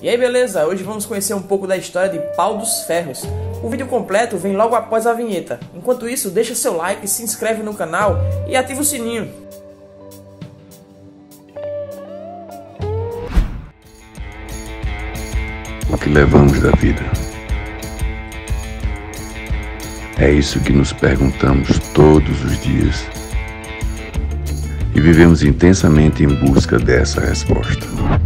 E aí, beleza? Hoje vamos conhecer um pouco da história de Pau dos Ferros. O vídeo completo vem logo após a vinheta. Enquanto isso, deixa seu like, se inscreve no canal e ativa o sininho. O que levamos da vida? É isso que nos perguntamos todos os dias e vivemos intensamente em busca dessa resposta.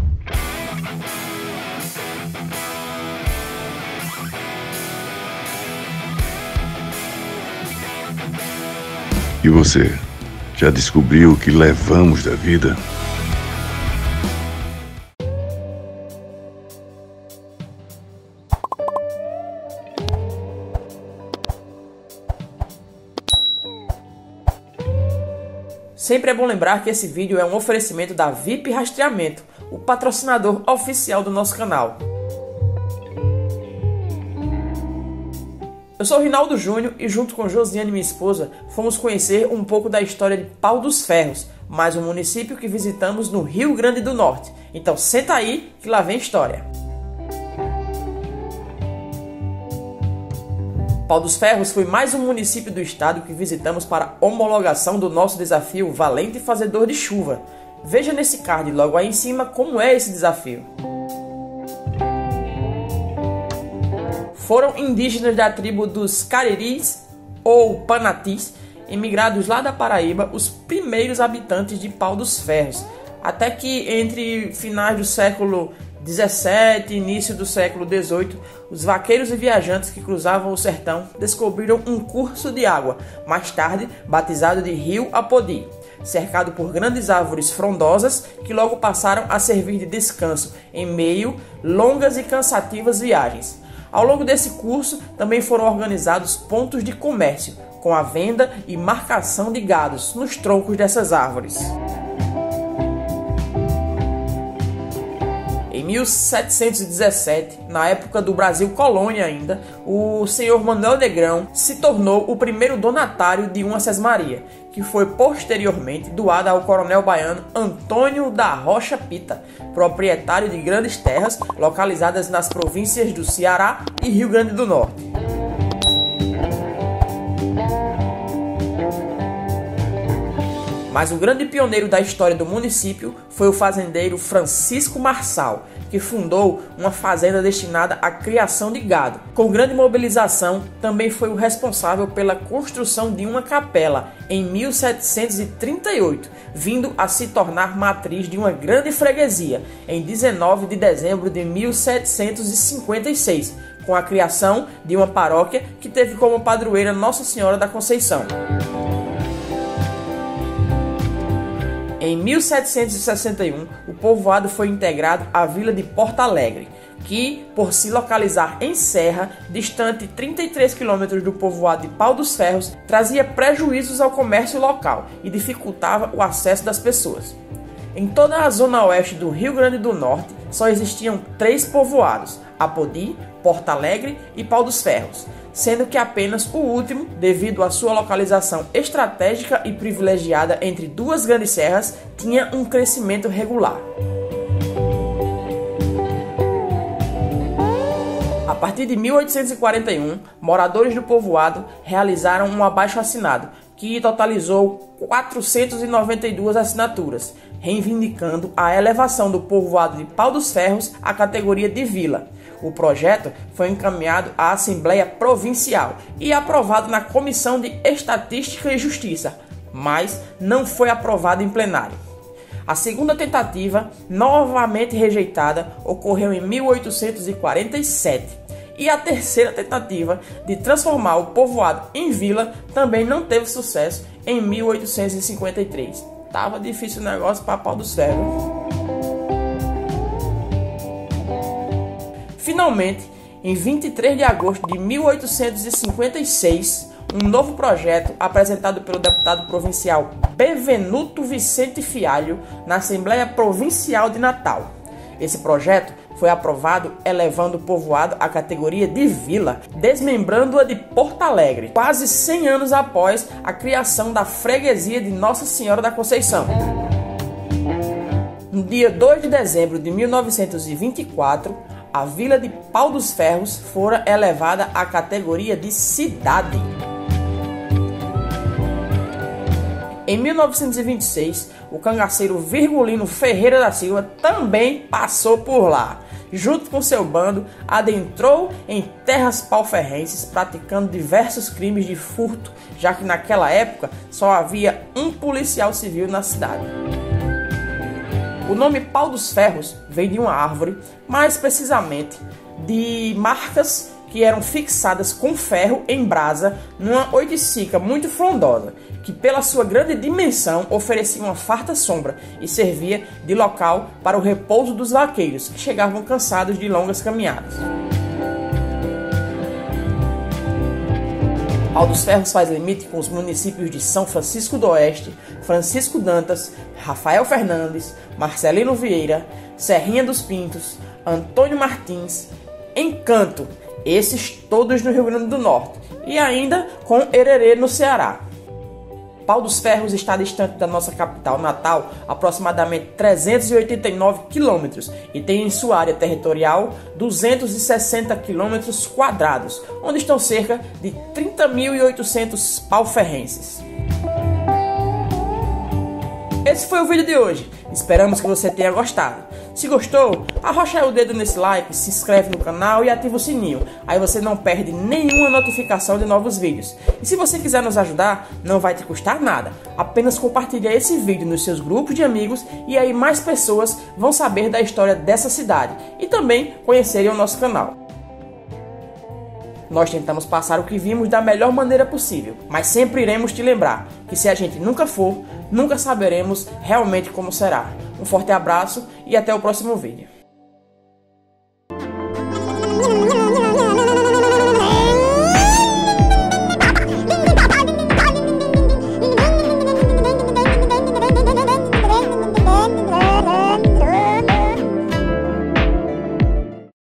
E você, já descobriu o que levamos da vida? Sempre é bom lembrar que esse vídeo é um oferecimento da VIP Rastreamento, o patrocinador oficial do nosso canal. Eu sou o Rinaldo Júnior e junto com Josiane, minha esposa, fomos conhecer um pouco da história de Pau dos Ferros, mais um município que visitamos no Rio Grande do Norte. Então senta aí que lá vem história. Pau dos Ferros foi mais um município do estado que visitamos para homologação do nosso desafio Valente Fazedor de Chuva. Veja nesse card logo aí em cima como é esse desafio. Foram indígenas da tribo dos Cariris ou Panatis, emigrados lá da Paraíba, os primeiros habitantes de Pau dos Ferros, até que entre finais do século 17 e início do século 18, os vaqueiros e viajantes que cruzavam o sertão descobriram um curso de água, mais tarde batizado de Rio Apodi, cercado por grandes árvores frondosas que logo passaram a servir de descanso em meio longas e cansativas viagens. Ao longo desse curso também foram organizados pontos de comércio, com a venda e marcação de gados nos troncos dessas árvores. Em 1717, na época do Brasil colônia ainda, o senhor Manuel Negrão se tornou o primeiro donatário de uma sesmaria, que foi posteriormente doada ao coronel baiano Antônio da Rocha Pita, proprietário de grandes terras localizadas nas províncias do Ceará e Rio Grande do Norte. Mas o grande pioneiro da história do município foi o fazendeiro Francisco Marçal, que fundou uma fazenda destinada à criação de gado. Com grande mobilização, também foi o responsável pela construção de uma capela em 1738, vindo a se tornar matriz de uma grande freguesia em 19 de dezembro de 1756, com a criação de uma paróquia que teve como padroeira Nossa Senhora da Conceição. Em 1761, o povoado foi integrado à vila de Porto Alegre, que, por se localizar em serra, distante 33 km do povoado de Pau dos Ferros, trazia prejuízos ao comércio local e dificultava o acesso das pessoas. Em toda a zona oeste do Rio Grande do Norte, só existiam 3 povoados, Apodi, Porto Alegre e Pau dos Ferros, sendo que apenas o último, devido à sua localização estratégica e privilegiada entre duas grandes serras, tinha um crescimento regular. A partir de 1841, moradores do povoado realizaram um abaixo-assinado, que totalizou 492 assinaturas, reivindicando a elevação do povoado de Pau dos Ferros à categoria de vila. O projeto foi encaminhado à Assembleia Provincial e aprovado na Comissão de Estatística e Justiça, mas não foi aprovado em plenário. A segunda tentativa, novamente rejeitada, ocorreu em 1847. E a terceira tentativa de transformar o povoado em vila também não teve sucesso em 1853. Tava difícil o negócio para Pau dos Ferros. Finalmente, em 23 de agosto de 1856, um novo projeto apresentado pelo deputado provincial Bevenuto Vicente Fialho na Assembleia Provincial de Natal. Esse projeto foi aprovado elevando o povoado à categoria de vila, desmembrando-a de Porto Alegre, quase 100 anos após a criação da freguesia de Nossa Senhora da Conceição. No dia 2 de dezembro de 1924, a vila de Pau dos Ferros fora elevada à categoria de cidade. Em 1926, o cangaceiro Virgulino Ferreira da Silva também passou por lá. Junto com seu bando, adentrou em terras pauferrenses, praticando diversos crimes de furto, já que naquela época só havia um policial civil na cidade. O nome Pau dos Ferros veio de uma árvore, mais precisamente de marcas que eram fixadas com ferro em brasa numa oiticica muito frondosa, que pela sua grande dimensão oferecia uma farta sombra e servia de local para o repouso dos vaqueiros, que chegavam cansados de longas caminhadas. Pau dos Ferros faz limite com os municípios de São Francisco do Oeste, Francisco Dantas, Rafael Fernandes, Marcelino Vieira, Serrinha dos Pintos, Antônio Martins, Encanto, esses todos no Rio Grande do Norte, e ainda com Hererê no Ceará. Pau dos Ferros está distante da nossa capital natal aproximadamente 389 km e tem em sua área territorial 260 km², onde estão cerca de 30.800 pauferrenses. Esse foi o vídeo de hoje, esperamos que você tenha gostado. Se gostou, arrocha aí o dedo nesse like, se inscreve no canal e ativa o sininho, aí você não perde nenhuma notificação de novos vídeos. E se você quiser nos ajudar, não vai te custar nada, apenas compartilhe esse vídeo nos seus grupos de amigos e aí mais pessoas vão saber da história dessa cidade e também conhecerem o nosso canal. Nós tentamos passar o que vimos da melhor maneira possível, mas sempre iremos te lembrar que se a gente nunca for, nunca saberemos realmente como será. Um forte abraço e até o próximo vídeo.